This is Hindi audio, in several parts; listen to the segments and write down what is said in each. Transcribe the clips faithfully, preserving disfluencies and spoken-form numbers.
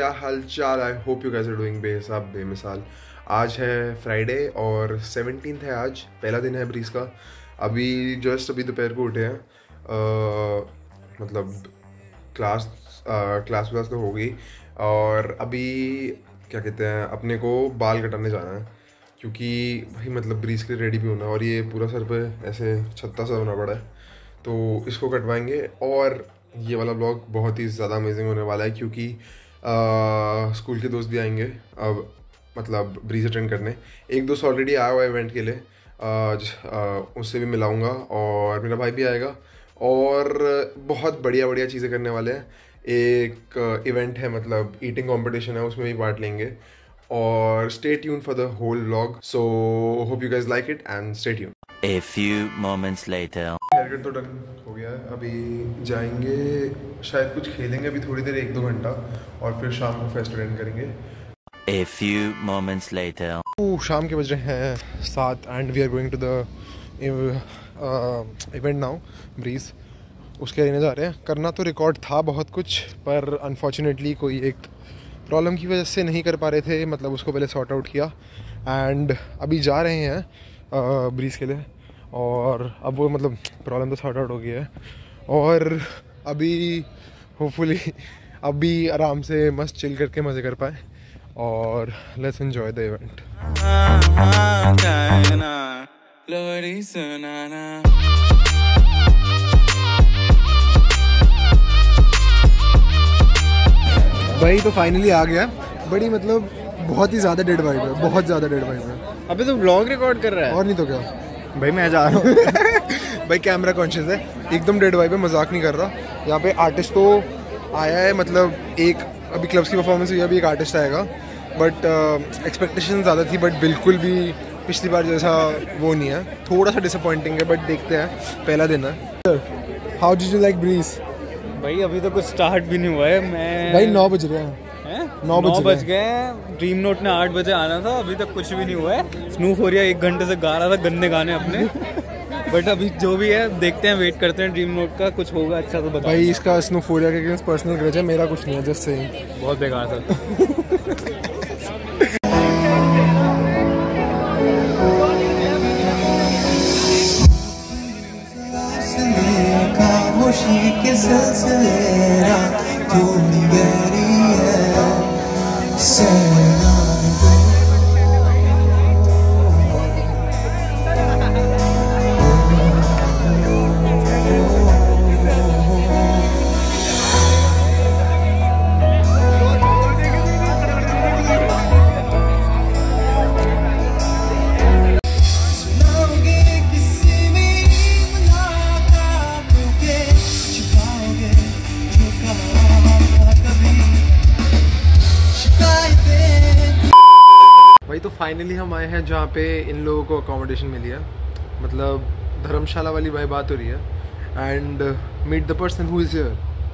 क्या हाल चाल। I hope you guys are doing बेसाब बेमिसाल। आज है फ्राइडे और सेवनटीन्थ है, आज पहला दिन है ब्रीज का। अभी जस्ट अभी दोपहर को उठे हैं। uh, मतलब क्लास क्लास व्लास तो हो गई और अभी क्या कहते हैं, अपने को बाल कटाने जाना है क्योंकि भाई मतलब ब्रीज के लिए रेडी भी होना है और ये पूरा सर पे ऐसे छत्ता सा होना पड़ा है, तो इसको कटवाएंगे। और ये वाला ब्लॉग बहुत ही ज़्यादा अमेजिंग होने वाला है क्योंकि आ, स्कूल के दोस्त भी आएंगे अब, मतलब ब्रीज अटेंड करने। एक दोस्त ऑलरेडी आया हुआ है इवेंट के लिए, आज उससे भी मिलाऊंगा और मेरा भाई भी आएगा और बहुत बढ़िया बढ़िया चीज़ें करने वाले हैं। एक इवेंट है, मतलब ईटिंग कंपटीशन है, उसमें भी पार्ट लेंगे और stay tune for the whole vlog. So hope you guys like it and stay tune. A few moments later. Haircut तो डन हो गया है, अभी जाएंगे शायद कुछ खेलेंगे अभी थोड़ी देर, एक दो घंटा, और फिर शाम को फेस्ट अटेंड करेंगे। A few moments later. Oh, शाम के बज रहे हैं सात and we are going to the event now, Breeze. उसके रहने जा रहे हैं। करना तो रिकॉर्ड था बहुत कुछ, पर अनफॉर्चुनेटली कोई एक प्रॉब्लम की वजह से नहीं कर पा रहे थे, मतलब उसको पहले सॉर्ट आउट किया एंड अभी जा रहे हैं ब्रीज के लिए। और अब वो मतलब प्रॉब्लम तो सॉर्ट आउट हो गया है और अभी होपफुली अभी आराम से मस्त चिल करके मज़े कर पाए और लेट्स एंजॉय द इवेंट। भाई तो फाइनली आ गया। बड़ी मतलब बहुत ही ज़्यादा डेड वाइब है, बहुत ज़्यादा डेड वाइब है। अबे तो व्लॉग रिकॉर्ड कर रहा है? और नहीं तो क्या भाई, मैं जा रहा हूँ। भाई कैमरा कॉन्शियस है, एकदम डेड वाइब है, मजाक नहीं कर रहा। यहाँ पे आर्टिस्ट तो आया है, मतलब एक अभी क्लब्स की परफॉर्मेंस हुई है, अभी एक आर्टिस्ट आएगा, बट एक्सपेक्टेशन ज़्यादा थी, बट बिल्कुल भी पिछली बार जैसा वो नहीं है, थोड़ा सा डिसअपॉइंटिंग है, बट देखते हैं, पहला दिन है। How did you like Breeze? भाई अभी तो कुछ स्टार्ट भी नहीं हुआ है। मैं भाई नौ बज रहे हैं, नौ बज गए हैं। ड्रीम नोट ने आठ बजे आना था, अभी तक कुछ भी नहीं हुआ है। स्नूफोरिया एक घंटे से गा रहा था गंदे गाने अपने, बट अभी जो भी है देखते हैं, वेट करते हैं ड्रीम नोट का, कुछ होगा अच्छा तो बता। भाई इसका स्नूफोरिया के अगेंस्ट पर्सनल ग्रज है, मेरा कुछ नहीं है, जस्ट सेइंग। बहुत बेकार था। तो फाइनली हम आए हैं जहाँ पे इन लोगों को अकोमोडेशन मिली है, मतलब धर्मशाला वाली भाई बात हो रही है। And meet the person who is here.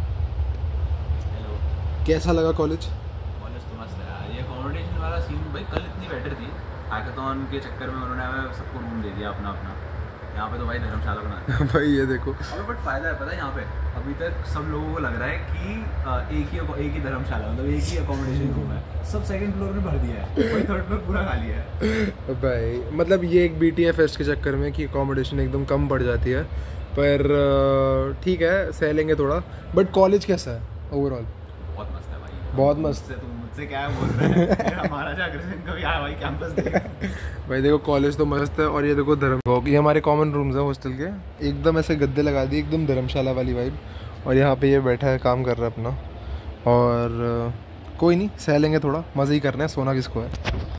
कैसा लगा कॉलेज? कॉलेज तो मस्त है यार। ये अकोमोडेशन वाला सीन भाई कल इतनी बेटर थी, हैकाथॉन के चक्कर में उन्होंने हमें सबको रूम दे दिया अपना अपना। यहाँ पे तो भाई धर्मशाला बना भाई ये देखो। अबे बट फायदा है पता है, यहाँ पे अभी तक सब लोगों को लग रहा है कि एक ही एक ही धर्मशाला, मतलब एक ही अकोमोडेशन रूम है, सब सेकंड फ्लोर में भर दिया है, कोई थर्ड फ्लोर पूरा खाली है। भाई मतलब ये एक बीटीए फेस्ट के चक्कर में कि अकोमोडेशन एकदम कम पड़ जाती है, पर ठीक है, सह लेंगे थोड़ा। बट कॉलेज कैसा है ओवरऑल? बहुत मस्त है भाई, बहुत मस्त है। तुम मुझसे क्या बोल रहे हैं? हमारा जागरण कभी आया भाई कैंपस देख। भाई देखो कॉलेज तो मस्त है और ये देखो धर्म, ये हमारे कॉमन रूम्स हैं हॉस्टल के, एकदम ऐसे गद्दे लगा दिए, एकदम धर्मशाला वाली वाइब। और यहाँ पे ये बैठा है, काम कर रहा है अपना, और कोई नहीं, सह लेंगे थोड़ा, मज़े ही करना है, सोना किसको है।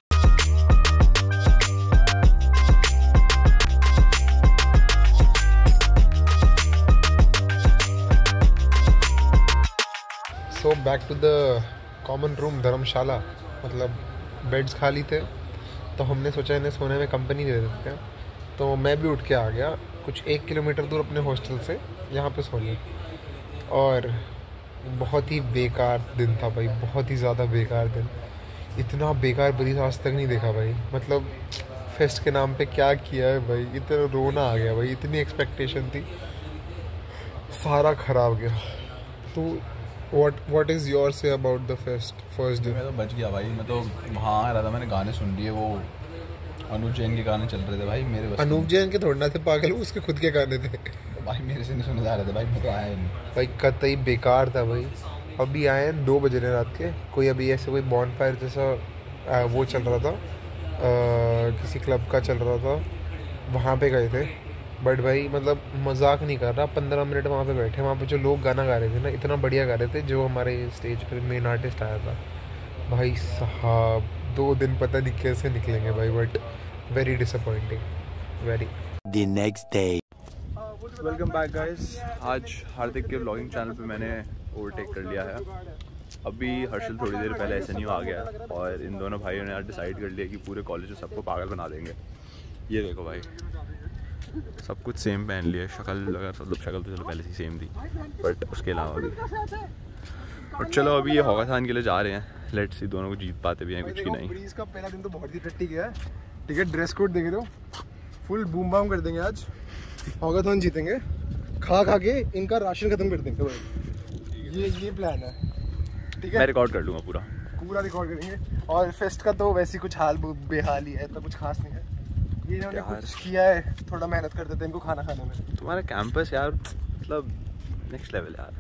So back to the common room धर्मशाला, मतलब बेड्स खाली थे तो हमने सोचा इन्हें सोने में कंपनी दे देते हैं, तो मैं भी उठ के आ गया कुछ एक किलोमीटर दूर अपने हॉस्टल से यहाँ पे सोने। और बहुत ही बेकार दिन था भाई, बहुत ही ज़्यादा बेकार दिन। इतना बेकार ब्रीज आज तक नहीं देखा भाई, मतलब फेस्ट के नाम पे क्या किया है भाई, इतना रोना आ गया भाई, इतनी एक्सपेक्टेशन थी, सारा खराब गया। तो What What is your say about the fest first day? मैं तो बच गया भाई, मैं तो वहाँ आ रहा था, मैंने गाने सुन लिए, वो अनूप जैन के गाने चल रहे थे भाई मेरे बस। अनूप जैन के थोड़ा ना थे पागल, वो उसके खुद के गाने थे भाई, मेरे से नहीं सुने जा रहे थे भाई, मैं तो आया ही नहीं भाई, कतई बेकार था भाई। अभी आए हैं दो बजे रात के, कोई अभी ऐसे कोई बॉन फायर जैसा आ, वो चल रहा था, आ, किसी क्लब का चल रहा था, वहाँ पे गए थे। बट भाई मतलब मजाक नहीं कर रहा, पंद्रह मिनट वहाँ पे बैठे, वहाँ पे जो लोग गाना गा रहे थे ना, इतना बढ़िया गा रहे थे, जो हमारे स्टेज पर मेन आर्टिस्ट आया था भाई साहब, दो दिन पता नहीं कैसे निकलेंगे भाई, but very disappointing very. The next day. Welcome back guys. आज हार्दिक के ब्लॉगिंग चैनल पे मैंने ओवरटेक कर लिया है। अभी हर्षल थोड़ी देर पहले एस एन यू आ गया और इन दोनों भाइयों ने आज डिसाइड कर लिया कि पूरे कॉलेज में सबको पागल बना देंगे। ये देखो भाई, सब कुछ सेम पहन लिए, शक्ल लगा, मतलब शक्ल तो चलो पहले से सेम थी, बट उसके अलावा भी। और चलो अभी ये हॉकाथॉन के लिए जा रहे हैं, लेट्स सी दोनों को जीत पाते भी हैं कुछ की नहीं। ब्रीज का पहला दिन तो बहुत ही टट्टी गया है, ठीक है। ड्रेस कोड देख रहे हो, फुल बूम बाम कर देंगे आज, हॉकाथॉन जीतेंगे, खा खा के इनका राशन खत्म कर देंगे भाई, ये ये प्लान है, ठीक है। मैं रिकॉर्ड कर लूँगा पूरा पूरा रिकॉर्ड करेंगे। और फेस्ट का तो वैसे कुछ हाल बेहाल ही है, इतना कुछ खास नहीं है। ये इन्होंने कुछ किया है, थोड़ा मेहनत करते थे इनको खाना खाने में। तुम्हारा कैंपस यार मतलब नेक्स्ट लेवल यार।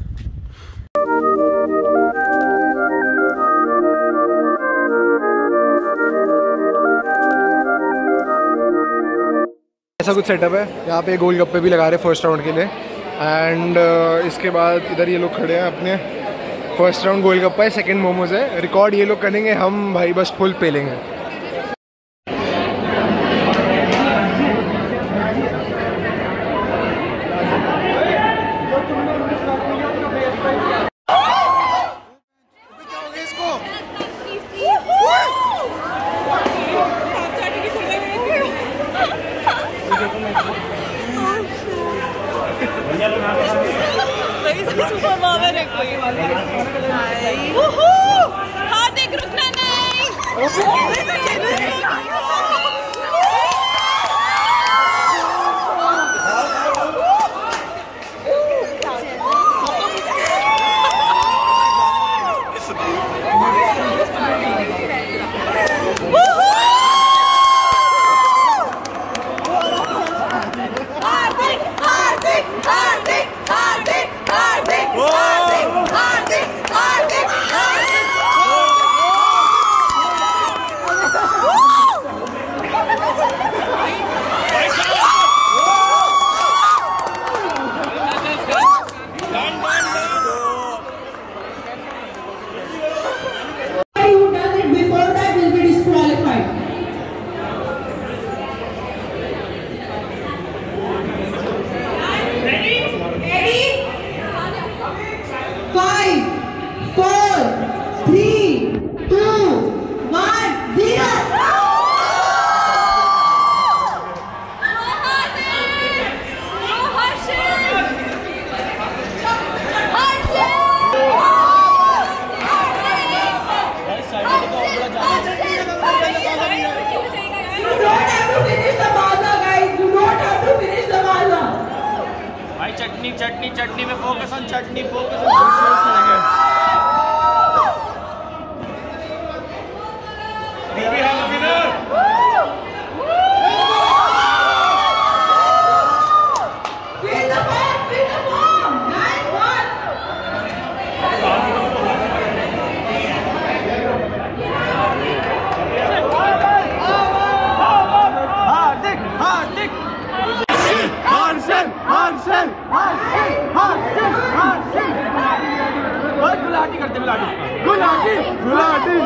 ऐसा कुछ सेटअप है यहाँ पे, गोलगप्पे भी लगा रहे फर्स्ट राउंड के लिए। एंड uh, इसके बाद इधर ये लोग खड़े हैं अपने, फर्स्ट राउंड गोलगप्पा है, सेकंड मोमोज है। रिकॉर्ड ये लोग करेंगे, हम भाई बस फुल पे लेंगे। हार्दिक रुकना नहीं। चटनी चटनी चटनी में फोकस ऑन चटनी, फोकस ऑन करेंगे। We have a winner. Win the ball, win the ball. Nice one. Hardik Hardik Harshal Harshal Harshal Harshal Harshal गुलाटी करते गुलाटी गुलाटी गुलाटी।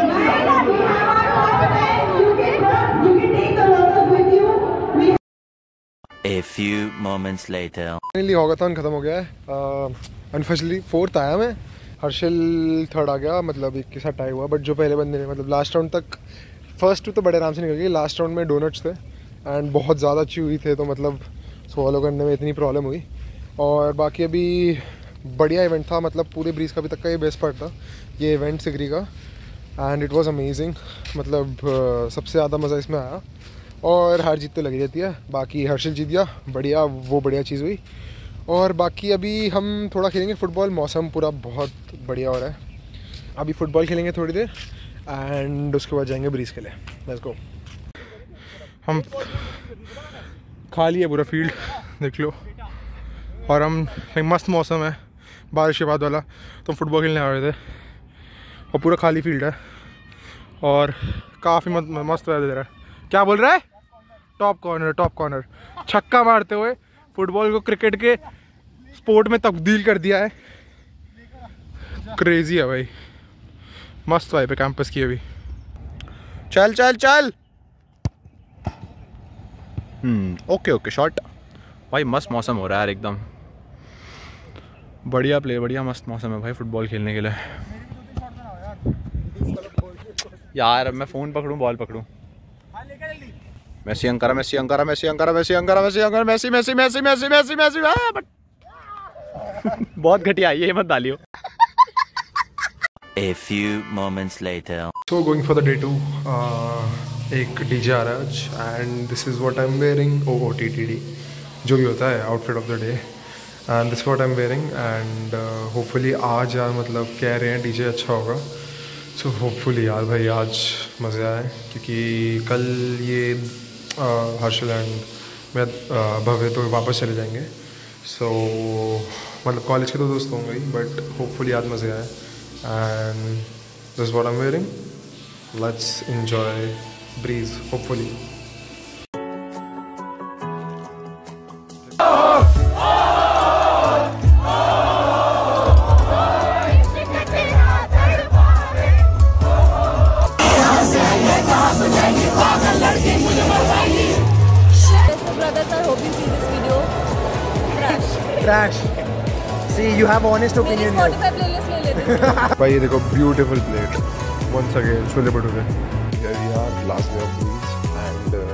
A few moments later. Finally hackathon खत्म हो गया है। अनफॉर्चुनेटली फोर्थ आया मैं, हर्षल थर्ड आ गया, मतलब एक के साथ टाई हुआ। बट जो पहले बंदे ने मतलब लास्ट राउंड तक, फर्स्ट टू तो बड़े आराम से निकल गई, लास्ट राउंड में डोनट्स थे एंड बहुत ज़्यादा अच्छी हुई थे, तो मतलब सॉलो करने में इतनी प्रॉब्लम हुई। और बाकी अभी बढ़िया इवेंट था, मतलब पूरे ब्रीज का अभी तक का ये बेस्ट पार्ट था ये इवेंट सिगरी का, एंड इट वाज अमेजिंग। मतलब uh, सबसे ज़्यादा मज़ा इसमें आया, और हार जीत तो लगी रहती है। बाकी हर्षल जीत गया, बढ़िया, वो बढ़िया चीज़ हुई। और बाकी अभी हम थोड़ा खेलेंगे फुटबॉल, मौसम पूरा बहुत बढ़िया हो रहा है। अभी फुटबॉल खेलेंगे थोड़ी देर एंड उसके बाद जाएंगे ब्रीज के लिए। Let's go. हम खाली है पूरा फील्ड देख लो, और हम मस्त मौसम है बारिश के बाद वाला, तो हम फुटबॉल खेलने आ रहे थे और पूरा खाली फील्ड है और काफ़ी मस्त वेदर है। क्या बोल रहा है? टॉप कॉर्नर, टॉप कॉर्नर छक्का मारते हुए फुटबॉल को क्रिकेट के स्पोर्ट में तब्दील कर दिया है। क्रेजी है भाई, मस्त वाइब है कैंपस की अभी। चल चल चल। Hmm okay okay shot. भाई मस्त मौसम हो रहा है यार, एकदम बढ़िया प्ले, बढ़िया मस्त मौसम है भाई फुटबॉल खेलने के लिए। यार मैं फ़ोन पकड़ूं बॉल पकड़ूं? Messi Ankara Messi Ankara Messi Ankara Messi Ankara Messi Ankara Messi Messi Messi Messi Messi Messi but बहुत घटिया, ये मत डालियो। A few moments later. So going for the day two. uh, एक डीजे आ रहा है आज and this is what I am wearing. O O T T D जो भी होता है outfit of the day, and this what I am wearing and hopefully आज यार मतलब कह रहे हैं डीजे अच्छा होगा। सो होपफुली यार भाई आज मज़े आए, क्योंकि कल ये uh, हर्षल एंड मैं uh, भव्य तो वापस चले जाएंगे। सो so, मतलब कॉलेज के तो दोस्त होंगे ही, बट होपफुली आज मज़े आए and this is what I'm wearing. Let's enjoy breeze hopefully. Brothers are hoping to see this video. Trash. Trash. See, you have honest मेरी opinion here. Spotify playlist ले लेते। भाई ये देखो beautiful plate once again chole bhature. Here we are, last day of breeze and uh,